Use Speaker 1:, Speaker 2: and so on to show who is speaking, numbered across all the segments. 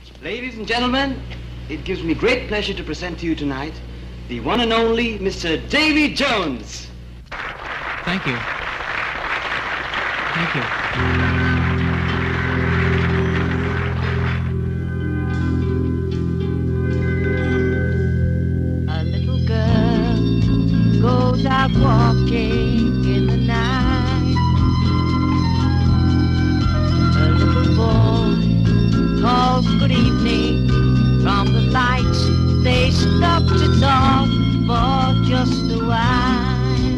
Speaker 1: Ladies and gentlemen, it gives me great pleasure to present to you tonight the one and only Mr. Davy Jones.
Speaker 2: Thank you. Thank you.
Speaker 3: A little girl goes out walking in the night. A little boy calls good evening from the lights. They stop to talk for just a while.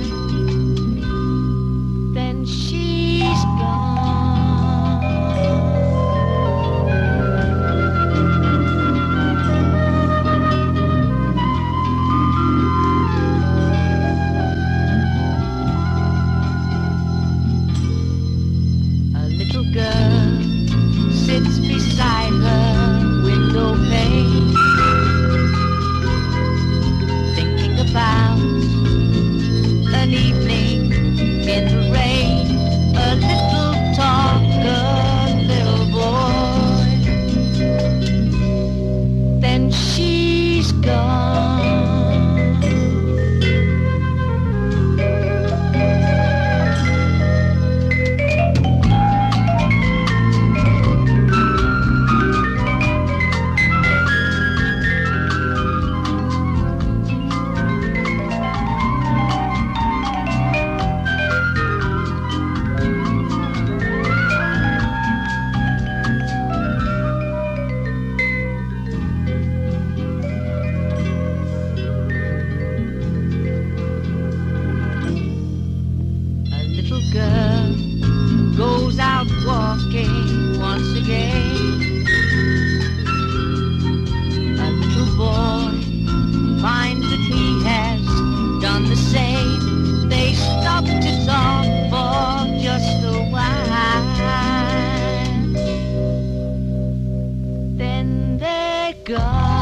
Speaker 3: Then she's gone. A little girl sits beside her window pane, thinking about an evening in the rain. A little talker, little boy, then she's gone. Girl goes out walking once again. A little boy finds that he has done the same. They stop to talk for just a while. Then they're gone.